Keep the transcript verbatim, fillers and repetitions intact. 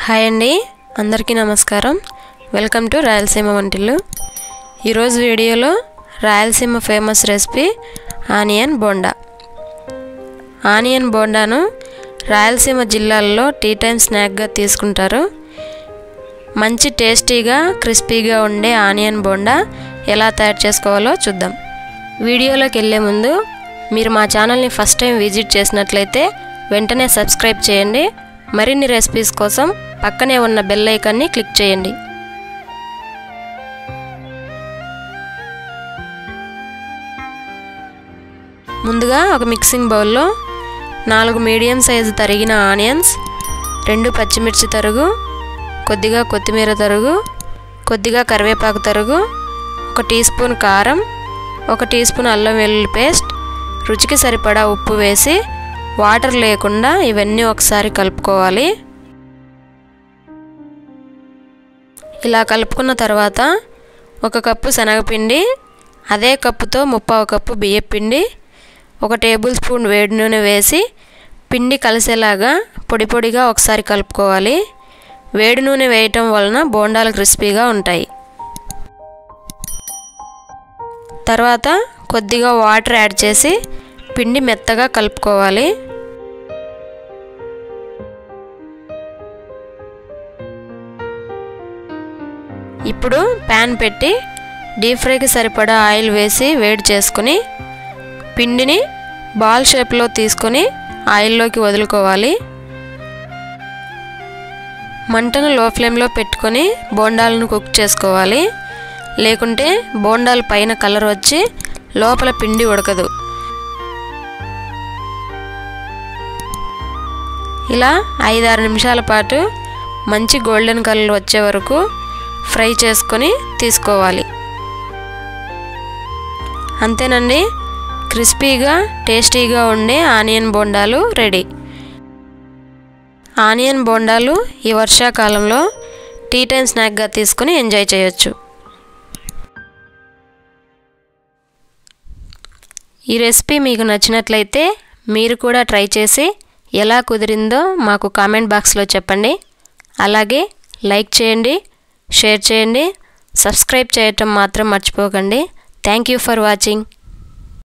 Hi అండి, అందరికీ నమస్కారం. వెల్కమ్ టు రాయలసీమ వంటిల్లు. ఈరోజు వీడియోలో Rayalaseema famous recipe onion bonda. Onion బోండాను రాయలసీమ జిల్లాల్లో టీ టైం స్నాక్గా తీసుకుంటారు. మంచి టేస్టీగా క్రిస్పీగా ఉండే ఆనియన్ బోండా ఎలా తయారు చేసుకోవాలో చూద్దాం. వీడియోలోకి వెళ్ళే ముందు మీరు మా ఛానల్ని ఫస్ట్ టైం విజిట్ చేసినట్లయితే వెంటనే సబ్స్క్రైబ్ చేయండి. మరిన్ని రెసిపీస్ కోసం పక్కనే ఉన్న బెల్ ఐకాన్ని క్లిక్ చేయండి. ముందుగా ఒక మిక్సింగ్ బౌల్లో నాలుగు మీడియం సైజు తరిగిన ఆనియన్స్, రెండు పచ్చిమిర్చి తరుగు, కొద్దిగా కొత్తిమీర తరుగు, కొద్దిగా కరివేపాకు తరుగు, ఒక టీ స్పూన్ కారం, ఒక టీ స్పూన్ అల్లం వెల్లుల్లి పేస్ట్, రుచికి సరిపడా ఉప్పు వేసి వాటర్ లేకుండా ఇవన్నీ ఒకసారి కలుపుకోవాలి. ఇలా కలుపుకున్న తర్వాత ఒక కప్పు శనగపిండి, అదే కప్పుతో ముప్పావు కప్పు బియ్యపిండి, ఒక టేబుల్ స్పూన్ వేడి నూనె వేసి పిండి కలిసేలాగా పొడి పొడిగా ఒకసారి కలుపుకోవాలి. వేడి నూనె వేయటం వలన బోండాలు క్రిస్పీగా ఉంటాయి. తర్వాత కొద్దిగా వాటర్ యాడ్ చేసి పిండి మెత్తగా కలుపుకోవాలి. ఇప్పుడు ప్యాన్ పెట్టి డీప్ ఫ్రైకి సరిపడా ఆయిల్ వేసి వేడి చేసుకుని పిండిని బాల్ షేప్లో తీసుకొని ఆయిల్లోకి వదులుకోవాలి. మంటను లో ఫ్లేమ్లో పెట్టుకొని బోండాలను కుక్ చేసుకోవాలి. లేకుంటే బోండాల పైన కలర్ వచ్చి లోపల పిండి ఉడకదు. ఇలా ఐదారు నిమిషాల పాటు మంచి గోల్డెన్ కలర్ వచ్చే వరకు ఫ్రై చేసుకొని తీసుకోవాలి. అంతేనండి, క్రిస్పీగా టేస్టీగా ఉండే ఆనియన్ బోండాలు రెడీ. ఆనియన్ బోండాలు ఈ వర్షాకాలంలో టీ టైం స్నాక్గా తీసుకుని ఎంజాయ్ చేయొచ్చు. ఈ రెసిపీ మీకు నచ్చినట్లయితే మీరు కూడా ట్రై చేసి ఎలా కుదిరిందో మాకు కామెంట్ బాక్స్లో చెప్పండి. అలాగే లైక్ చేయండి, షేర్ చేయండి, సబ్స్క్రైబ్ చేయటం మాత్రం మర్చిపోకండి. Thank you for watching.